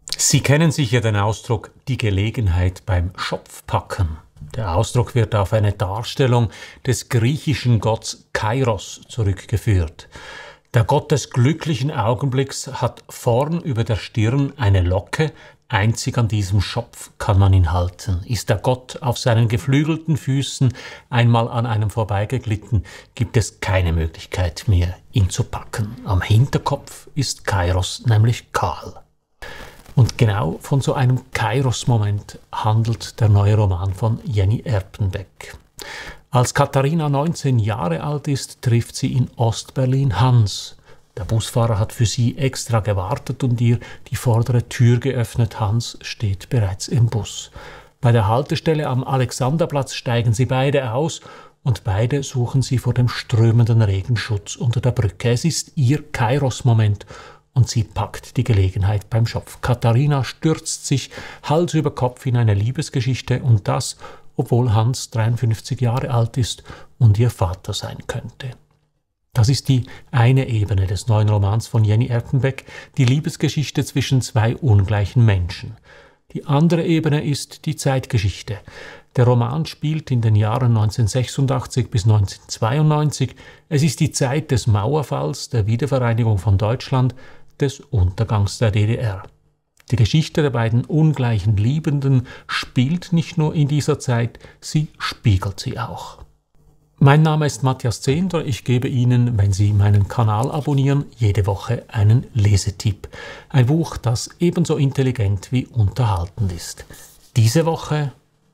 Sie kennen sicher den Ausdruck „die Gelegenheit beim Schopf packen“. Der Ausdruck wird auf eine Darstellung des griechischen Gotts Kairos zurückgeführt. Der Gott des glücklichen Augenblicks hat vorn über der Stirn eine Locke, einzig an diesem Schopf kann man ihn halten. Ist der Gott auf seinen geflügelten Füßen einmal an einem vorbeigeglitten, gibt es keine Möglichkeit mehr, ihn zu packen. Am Hinterkopf ist Kairos nämlich kahl. Und genau von so einem Kairos-Moment handelt der neue Roman von Jenny Erpenbeck. Als Katharina 19 Jahre alt ist, trifft sie in Ostberlin Hans. Der Busfahrer hat für sie extra gewartet und ihr die vordere Tür geöffnet. Hans steht bereits im Bus. Bei der Haltestelle am Alexanderplatz steigen sie beide aus und beide suchen sie vor dem strömenden Regen Schutz unter der Brücke. Es ist ihr Kairos-Moment und sie packt die Gelegenheit beim Schopf. Katharina stürzt sich Hals über Kopf in eine Liebesgeschichte und das, obwohl Hans 53 Jahre alt ist und ihr Vater sein könnte. Das ist die eine Ebene des neuen Romans von Jenny Erpenbeck, die Liebesgeschichte zwischen zwei ungleichen Menschen. Die andere Ebene ist die Zeitgeschichte. Der Roman spielt in den Jahren 1986 bis 1992. Es ist die Zeit des Mauerfalls, der Wiedervereinigung von Deutschland, des Untergangs der DDR. Die Geschichte der beiden ungleichen Liebenden spielt nicht nur in dieser Zeit, sie spiegelt sie auch. Mein Name ist Matthias Zehnder, ich gebe Ihnen, wenn Sie meinen Kanal abonnieren, jede Woche einen Lesetipp. Ein Buch, das ebenso intelligent wie unterhaltend ist. Diese Woche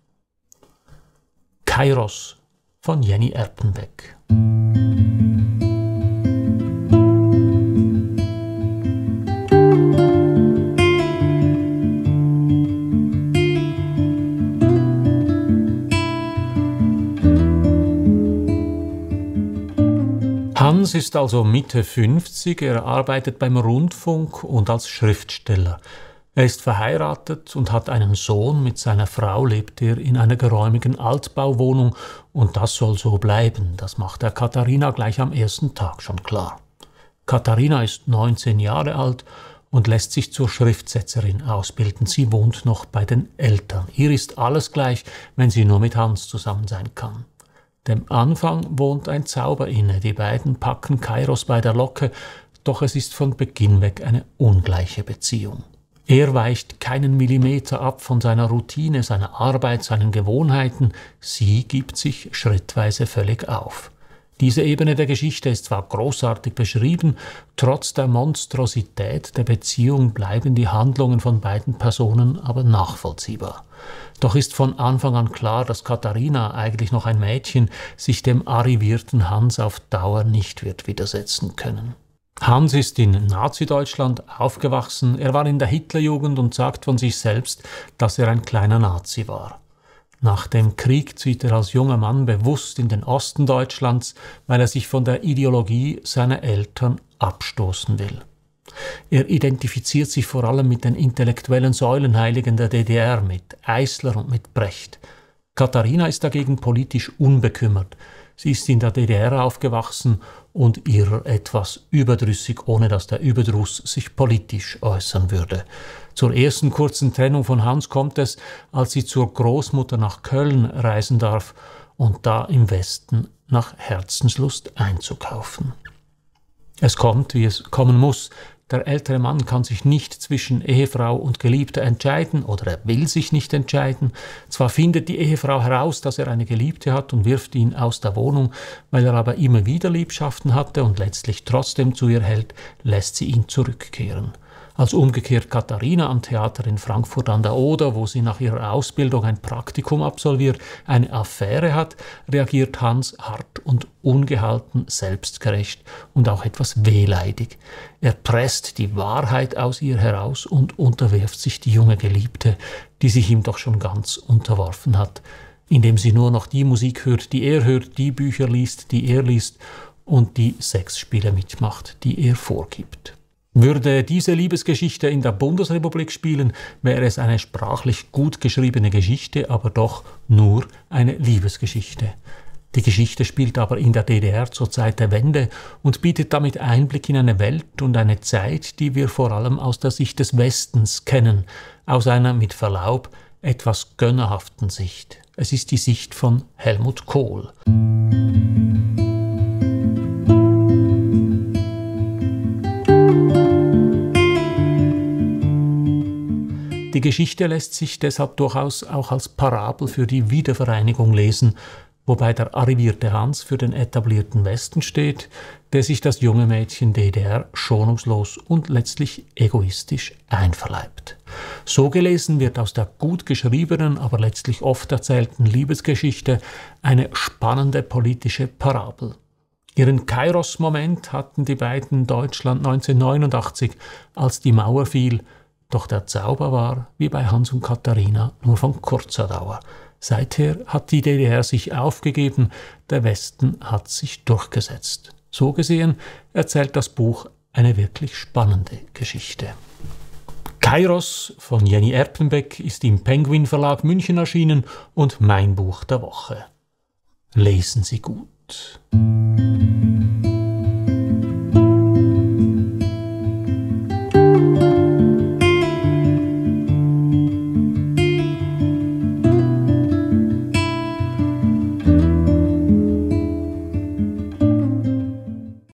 Kairos von Jenny Erpenbeck. Hans ist also Mitte 50, er arbeitet beim Rundfunk und als Schriftsteller. Er ist verheiratet und hat einen Sohn, mit seiner Frau lebt er in einer geräumigen Altbauwohnung und das soll so bleiben, das macht er Katharina gleich am ersten Tag schon klar. Katharina ist 19 Jahre alt und lässt sich zur Schriftsetzerin ausbilden. Sie wohnt noch bei den Eltern. Ihr ist alles gleich, wenn sie nur mit Hans zusammen sein kann. Dem Anfang wohnt ein Zauber inne, die beiden packen Kairos bei der Locke, doch es ist von Beginn weg eine ungleiche Beziehung. Er weicht keinen Millimeter ab von seiner Routine, seiner Arbeit, seinen Gewohnheiten, sie gibt sich schrittweise völlig auf. Diese Ebene der Geschichte ist zwar großartig beschrieben, trotz der Monstrosität der Beziehung bleiben die Handlungen von beiden Personen aber nachvollziehbar. Doch ist von Anfang an klar, dass Katharina, eigentlich noch ein Mädchen, sich dem arrivierten Hans auf Dauer nicht wird widersetzen können. Hans ist in Nazi-Deutschland aufgewachsen, er war in der Hitlerjugend und sagt von sich selbst, dass er ein kleiner Nazi war. Nach dem Krieg zieht er als junger Mann bewusst in den Osten Deutschlands, weil er sich von der Ideologie seiner Eltern abstoßen will. Er identifiziert sich vor allem mit den intellektuellen Säulenheiligen der DDR, mit Eisler und mit Brecht. Katharina ist dagegen politisch unbekümmert. Sie ist in der DDR aufgewachsen und ihrer etwas überdrüssig, ohne dass der Überdruss sich politisch äußern würde. Zur ersten kurzen Trennung von Hans kommt es, als sie zur Großmutter nach Köln reisen darf und da im Westen nach Herzenslust einzukaufen. Es kommt, wie es kommen muss. Der ältere Mann kann sich nicht zwischen Ehefrau und Geliebter entscheiden oder er will sich nicht entscheiden. Zwar findet die Ehefrau heraus, dass er eine Geliebte hat und wirft ihn aus der Wohnung, weil er aber immer wieder Liebschaften hatte und letztlich trotzdem zu ihr hält, lässt sie ihn zurückkehren. Als umgekehrt Katharina am Theater in Frankfurt an der Oder, wo sie nach ihrer Ausbildung ein Praktikum absolviert, eine Affäre hat, reagiert Hans hart und ungehalten, selbstgerecht und auch etwas wehleidig. Er presst die Wahrheit aus ihr heraus und unterwirft sich die junge Geliebte, die sich ihm doch schon ganz unterworfen hat, indem sie nur noch die Musik hört, die er hört, die Bücher liest, die er liest und die Sexspiele mitmacht, die er vorgibt. Würde diese Liebesgeschichte in der Bundesrepublik spielen, wäre es eine sprachlich gut geschriebene Geschichte, aber doch nur eine Liebesgeschichte. Die Geschichte spielt aber in der DDR zur Zeit der Wende und bietet damit Einblick in eine Welt und eine Zeit, die wir vor allem aus der Sicht des Westens kennen, aus einer, mit Verlaub, etwas gönnerhaften Sicht. Es ist die Sicht von Helmut Kohl. Die Geschichte lässt sich deshalb durchaus auch als Parabel für die Wiedervereinigung lesen, wobei der arrivierte Hans für den etablierten Westen steht, der sich das junge Mädchen DDR schonungslos und letztlich egoistisch einverleibt. So gelesen wird aus der gut geschriebenen, aber letztlich oft erzählten Liebesgeschichte eine spannende politische Parabel. Ihren Kairos-Moment hatten die beiden Deutschland 1989, als die Mauer fiel, doch der Zauber war, wie bei Hans und Katharina, nur von kurzer Dauer. Seither hat die DDR sich aufgegeben, der Westen hat sich durchgesetzt. So gesehen erzählt das Buch eine wirklich spannende Geschichte. Kairos von Jenny Erpenbeck ist im Penguin Verlag München erschienen und mein Buch der Woche. Lesen Sie gut.